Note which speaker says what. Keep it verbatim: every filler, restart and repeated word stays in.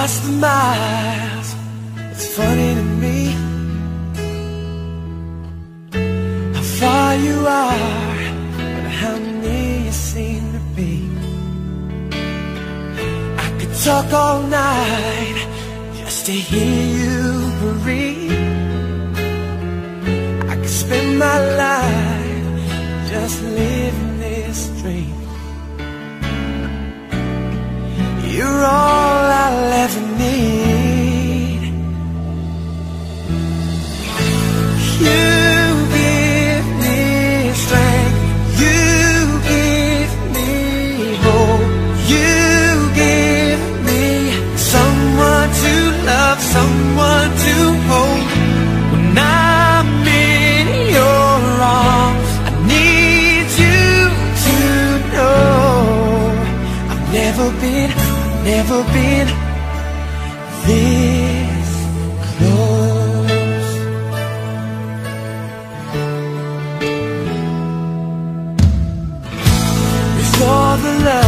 Speaker 1: Across the miles, it's funny to me how far you are and how near you seem to be. I could talk all night just to hear you breathe. I could spend my life just living this dream. You're all I'll ever need. You give me strength, you give me hope, you give me someone to love, someone to hold. When I'm in your arms, I need you to know I've never been never been this close. With all the love